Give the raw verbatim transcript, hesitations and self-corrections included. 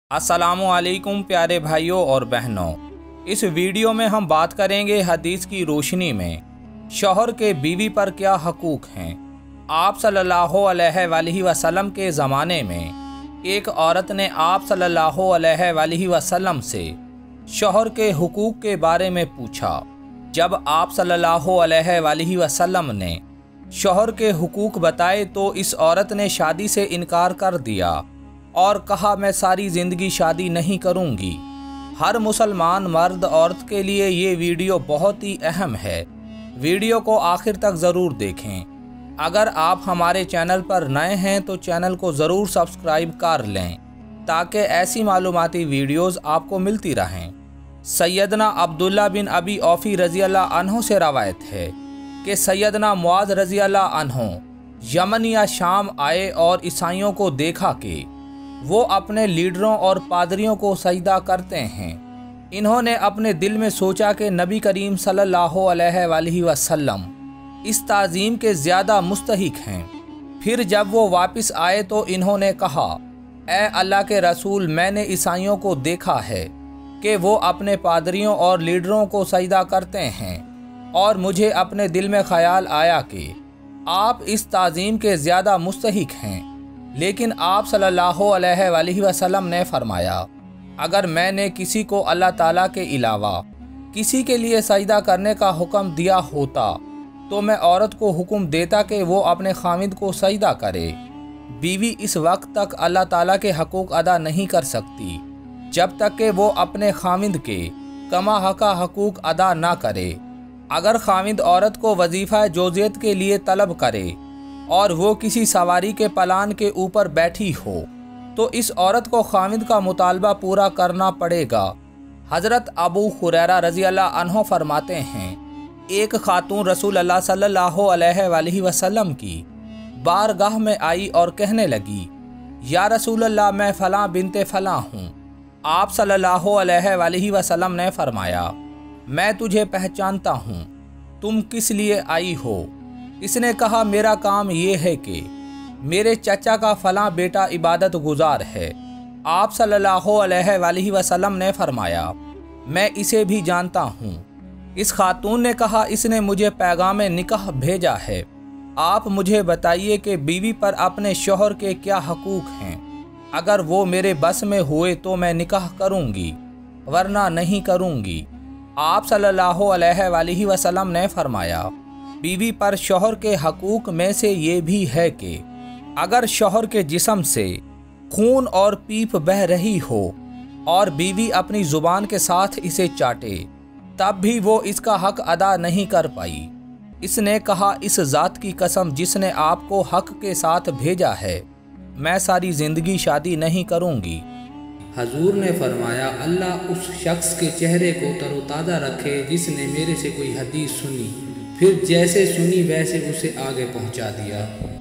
अस्सलामुअलैकुम प्यारे भाइयों और बहनों, इस वीडियो में हम बात करेंगे हदीस की रोशनी में शौहर के बीवी पर क्या हकूक़ हैं। आप सल्लल्लाहु अलैहि वसल्लम के ज़माने में एक औरत ने आप सल्लल्लाहु अलैहि वसल्लम से शौहर के हुकूक़ के बारे में पूछा। जब आप सल्लल्लाहु अलैहि वसल्लम ने शौहर के हुकूक़ बताए तो इस औरत ने शादी से इनकार कर दिया और कहा, मैं सारी ज़िंदगी शादी नहीं करूंगी। हर मुसलमान मर्द औरत के लिए ये वीडियो बहुत ही अहम है। वीडियो को आखिर तक ज़रूर देखें। अगर आप हमारे चैनल पर नए हैं तो चैनल को ज़रूर सब्सक्राइब कर लें ताकि ऐसी मालूमाती वीडियोज़ आपको मिलती रहें। सैयदना अब्दुल्ला बिन अबी औफ़ी रज़ी अल्लाह अन्हु से रवायत है कि सैयदना मुआज़ रज़ी अल्लाह अन्हु यमन या शाम आए और ईसाइयों को देखा कि वो अपने लीडरों और पादरियों को सजदा करते हैं। इन्होंने अपने दिल में सोचा कि नबी करीम सल्लल्लाहु अलैहि वसल्लम इस ताज़ीम के ज़्यादा मुस्तहिक हैं। फिर जब वो वापस आए तो इन्होंने कहा, ए अल्लाह के रसूल, मैंने ईसाइयों को देखा है कि वो अपने पादरियों और लीडरों को सजदा करते हैं और मुझे अपने दिल में ख्याल आया कि आप इस ताज़ीम के ज़्यादा मुस्तहिक हैं। लेकिन आप सल्लल्लाहु अलैहि वसल्लम ने फरमाया, अगर मैंने किसी को अल्लाह ताला के अलावा किसी के लिए सजदा करने का हुक्म दिया होता तो मैं औरत को हुक्म देता कि वो अपने खामिद को सजदा करे। बीवी इस वक्त तक अल्लाह ताला के हकूक़ अदा नहीं कर सकती जब तक कि वो अपने खामिद के कमा हका हकूक़ अदा ना करे। अगर खामिद औरत को वजीफ़ा जोजियत के लिए तलब करे और वो किसी सवारी के पलान के ऊपर बैठी हो तो इस औरत को खामिद का मुतालबा पूरा करना पड़ेगा। हज़रत अबू हुरैरा रज़ी अल्लाह अन्हु फरमाते हैं, एक खातून रसूल अल्लाह सल्लल्लाहु अलैहि वसल्लम की बारगाह में आई और कहने लगी, या रसूल अल्लाह, मैं फ़लाँ बिनते फ़लाँ हूँ। आप सल्लल्लाहु अलैहि वसल्लम ने फरमाया, मैं तुझे पहचानता हूँ, तुम किस लिए आई हो? इसने कहा, मेरा काम ये है कि मेरे चचा का फ़लाँ बेटा इबादत गुजार है। आप सल्लल्लाहु अलैहि वसल्लम ने फरमाया, मैं इसे भी जानता हूँ। इस खातून ने कहा, इसने मुझे पैगाम निकाह भेजा है। आप मुझे बताइए कि बीवी पर अपने शौहर के क्या हकूक़ हैं। अगर वो मेरे बस में हुए तो मैं निकाह करूँगी, वरना नहीं करूँगी। आप सल्लल्लाहु अलैहि वसल्लम ने फरमाया, बीवी पर शौहर के हकूक़ में से ये भी है कि अगर शौहर के जिस्म से खून और पीप बह रही हो और बीवी अपनी ज़ुबान के साथ इसे चाटे तब भी वो इसका हक अदा नहीं कर पाई। इसने कहा, इस ज़ात की कसम जिसने आपको हक के साथ भेजा है, मैं सारी ज़िंदगी शादी नहीं करूँगी। हजूर ने फरमाया, अल्लाह उस शख्स के चेहरे को तरोताज़ा रखे जिसने मेरे से कोई हदीस सुनी, फिर जैसे सुनी वैसे उसे आगे पहुंचा दिया।